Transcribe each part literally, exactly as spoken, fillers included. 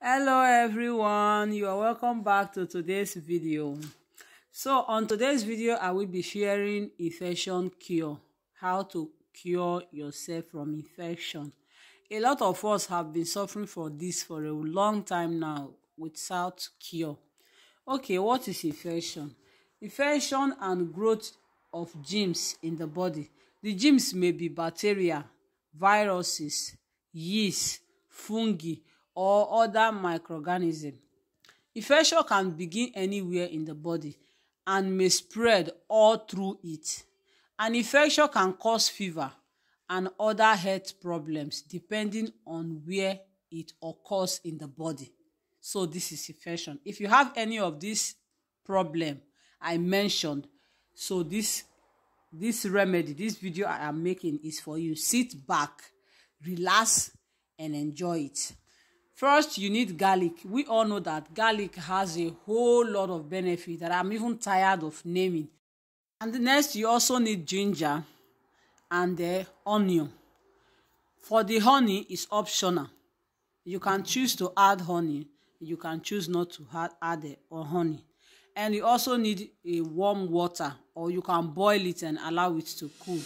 Hello everyone, you are welcome back to today's video. So on today's video I will be sharing infection cure, how to cure yourself from infection. A lot of us have been suffering for this for a long time now without cure. Okay, what is infection? Infection and growth of germs in the body. The germs may be bacteria, viruses, yeast, fungi, or other microorganisms. Infection can begin anywhere in the body and may spread all through it. An infection can cause fever and other health problems depending on where it occurs in the body. So this is infection. If you have any of this problem I mentioned, so this this remedy, this video I am making is for you. Sit back, relax, and enjoy it. First, you need garlic. We all know that garlic has a whole lot of benefits that I'm even tired of naming. And the next, you also need ginger and the onion. For the honey, it's optional. You can choose to add honey. You can choose not to add, add it or honey. And you also need a warm water, or you can boil it and allow it to cool.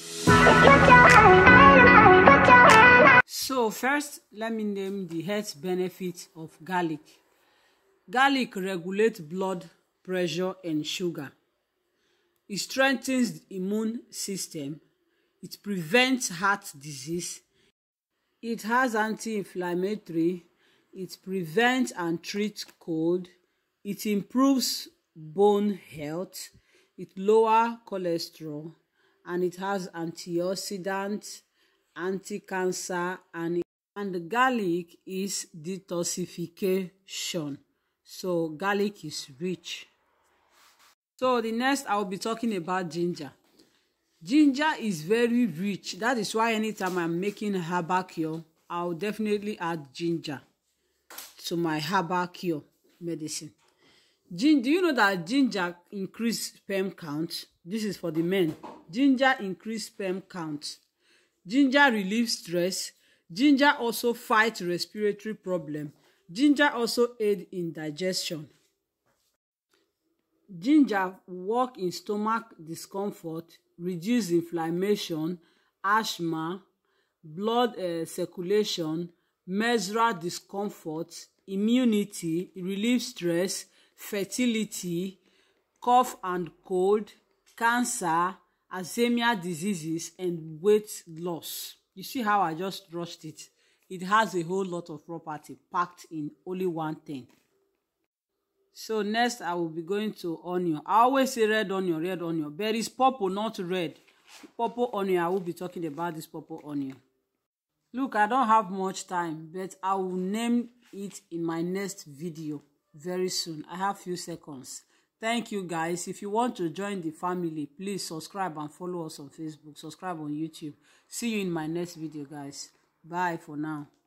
So first, let me name the health benefits of garlic. Garlic regulates blood pressure and sugar. It strengthens the immune system. It prevents heart disease. It has anti-inflammatory. It prevents and treats cold. It improves bone health. It lowers cholesterol. And it has antioxidants, anti-cancer, and and the garlic is detoxification. So garlic is rich. So the next I will be talking about ginger. Ginger is very rich. That is why anytime I'm making herbal cure, I'll definitely add ginger to my herbal cure medicine. Gin, do you know that ginger increase sperm count? This is for the men. Ginger increase sperm count. Ginger relieves stress. Ginger also fights respiratory problem. Ginger also aids in digestion. Ginger works in stomach discomfort, reduce inflammation, asthma, blood uh, circulation, menstrual discomfort, immunity, relieves stress, fertility, cough and cold, cancer, Alzheimer's diseases, and weight loss. You see how I just rushed it? It has a whole lot of property packed in only one thing. So next I will be going to onion. I always say red onion, red onion. But it's purple, not red. Purple onion, I will be talking about this purple onion. Look, I don't have much time, but I will name it in my next video very soon. I have few seconds. Thank you guys. If you want to join the family, please subscribe and follow us on Facebook. Subscribe on YouTube. See you in my next video, guys. Bye for now.